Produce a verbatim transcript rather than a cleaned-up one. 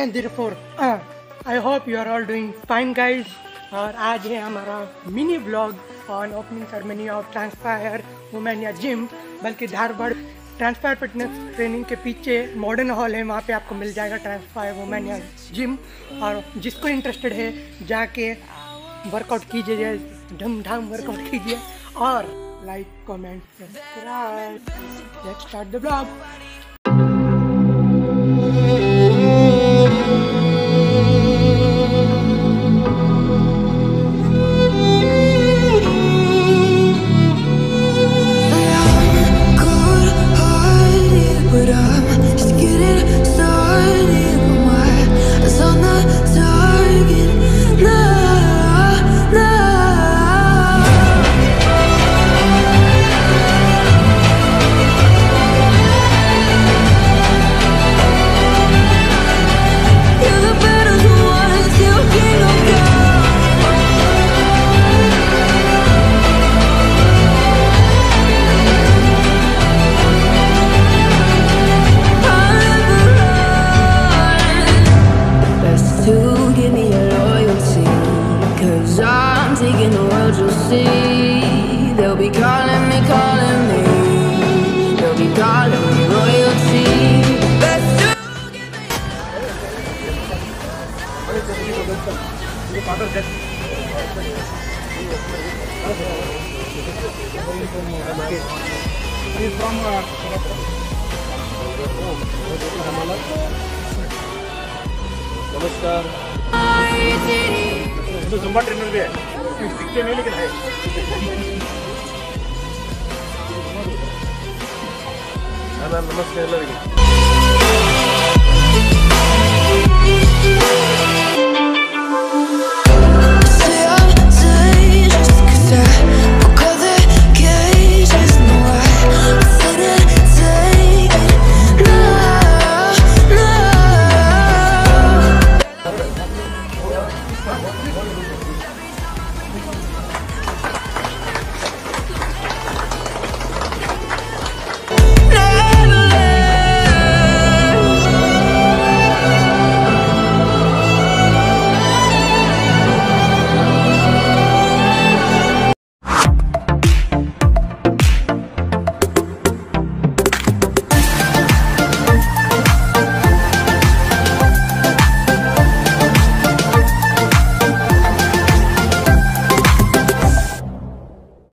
and therefore uh, I hope you are all doing fine guys. और आज है हमारा mini blog on opening ceremony of Transfire Womania gym, बल्कि Dharwad transpire fitness training के पीछे modern hall है, वहाँ पे आपको मिल जाएगा ट्रांसफायर वुमेनिया जिम। और जिसको इंटरेस्टेड है जाके वर्कआउट कीजिए, धम धाम वर्कआउट कीजिए और like comment subscribe. Let's start the blog. नमस्कार। तो जुम्बा ट्रेनर भी है, दिखते नहीं लेकिन है। नमस्कार।